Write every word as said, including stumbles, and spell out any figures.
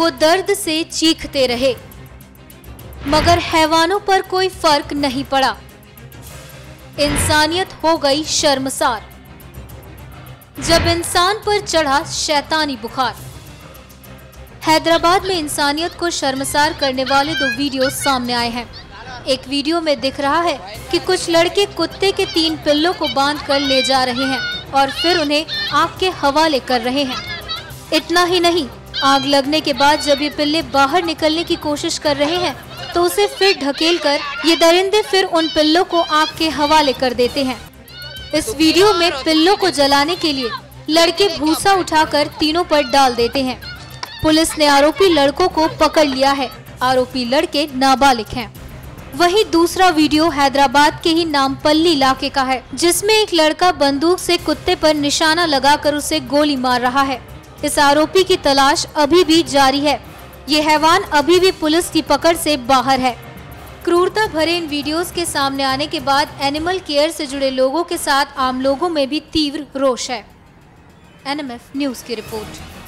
वो दर्द से चीखते रहे, मगर हैवानों पर कोई फर्क नहीं पड़ा। इंसानियत हो गई शर्मसार जब इंसान पर चढ़ा शैतानी बुखार। हैदराबाद में इंसानियत को शर्मसार करने वाले दो वीडियो सामने आए हैं। एक वीडियो में दिख रहा है कि कुछ लड़के कुत्ते के तीन पिल्लों को बांधकर ले जा रहे हैं और फिर उन्हें आग के हवाले कर रहे हैं। इतना ही नहीं, आग लगने के बाद जब ये पिल्ले बाहर निकलने की कोशिश कर रहे हैं तो उसे फिर ढकेलकर ये दरिंदे फिर उन पिल्लों को आग के हवाले कर देते हैं। इस वीडियो में पिल्लों को जलाने के लिए लड़के भूसा उठाकर तीनों पर डाल देते हैं। पुलिस ने आरोपी लड़कों को पकड़ लिया है। आरोपी लड़के नाबालिग हैं। वहीं दूसरा वीडियो हैदराबाद के ही नामपल्ली इलाके का है, जिसमें एक लड़का बंदूक से कुत्ते पर निशाना लगाकर उसे गोली मार रहा है। इस आरोपी की तलाश अभी भी जारी है। ये हैवान अभी भी पुलिस की पकड़ से बाहर है। क्रूरता भरे इन वीडियोस के सामने आने के बाद एनिमल केयर से जुड़े लोगों के साथ आम लोगों में भी तीव्र रोष है। एन एम एफ न्यूज की रिपोर्ट।